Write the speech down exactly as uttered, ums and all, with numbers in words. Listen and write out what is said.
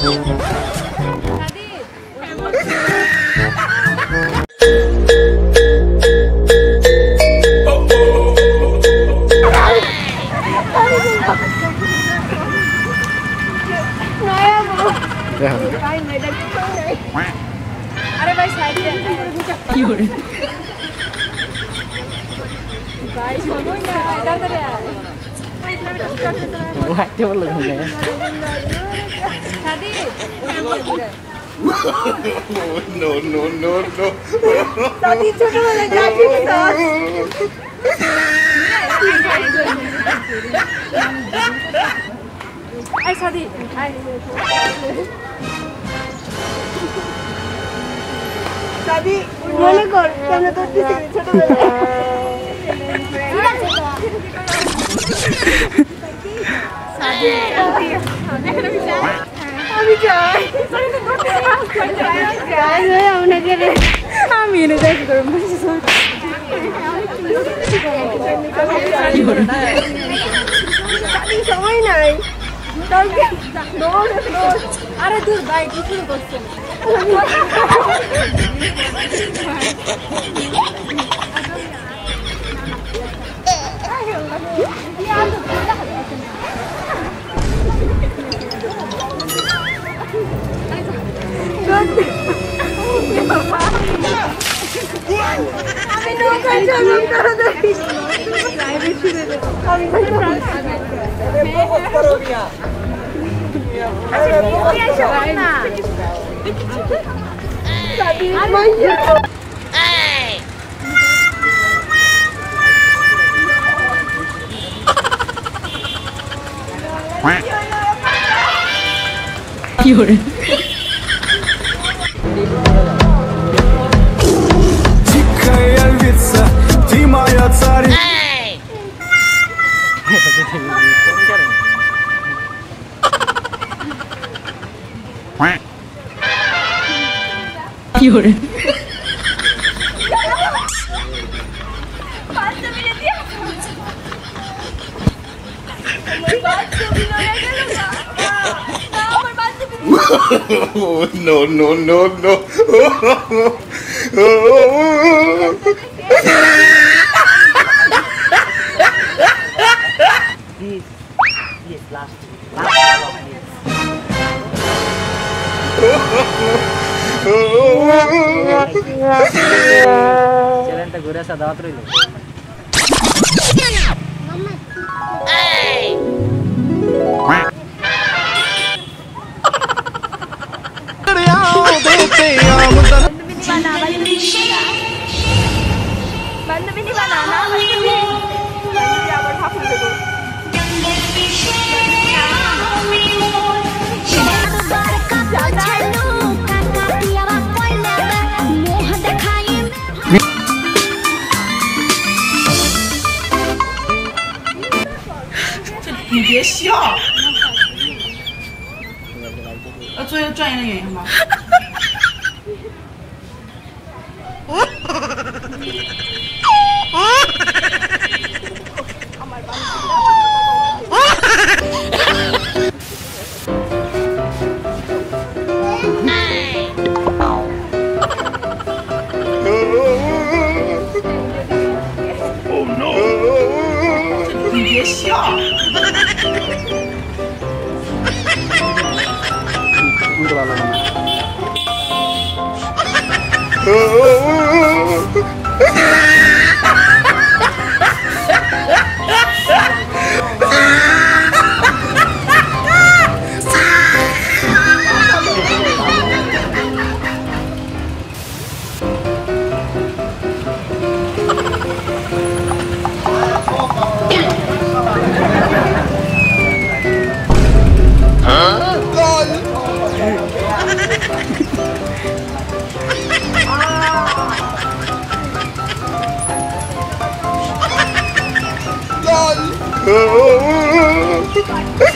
अरे भाई साइड में भाई छोड़ो ना इधर इधर यार वो हाथ टेबल लगा है शादी नो नो नो नो शादी छोटो वाला जाके साथ आई शादी आई शादी মনে কর কেন তোর দিকে ছোটবেলা शादी আমি যাই যাই আমরা গেলে আমি এনে যাই করে বসে সময় নাই আরে দূর ভাই কিছু করছে আমি নৌকা চালান করে দেখি প্রাইভেট ছেড়ে দে আমি প্রপোজ করো মিয়া আরে প্রপোজ করো না শাদি মাইয়া এই কি হরে কি হরে no no no no This is last last चलन तो गुरा सा दावत रही लो 你别笑，要做一个专业的演员吗？你别笑。 Oh